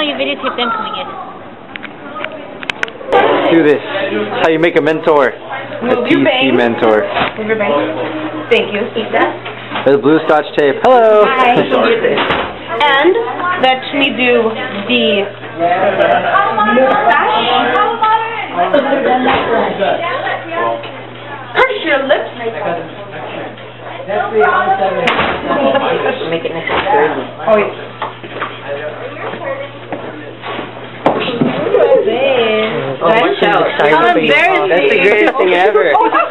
you videotape them coming in. Let's do this. That's how you make a mentor. Move a your PC bangs. mentor. Move your bangs. Thank you. Eat that. With blue Scotch tape. Hello. Hi. And let me do the mustache. Push your lips. Make it nice and sturdy. Oh, yeah. Watch out. How embarrassing. That's the greatest thing ever.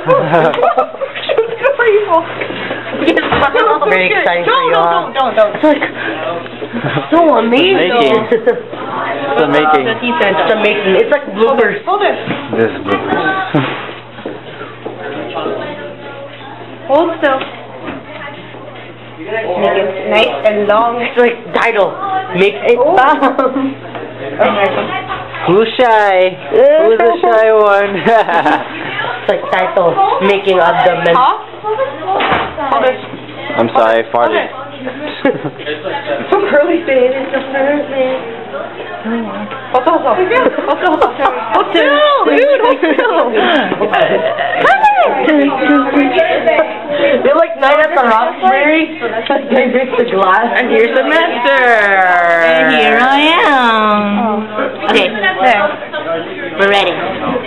Very exciting for you all. Don't. It's like so amazing. It's the making. It's amazing. It's like bloopers. Hold it. This is bloopers. Hold still. Make it nice and long. It's like title. Make it Okay. Who's shy? Who's the shy one? It's like title. Making of the men. Hold it. I'm sorry, I farted. So curly, babe. It's so curly. Hold on. They're like Night at the Roxbury. They mix the glass. And here's the master. And here I am. Okay, we're ready.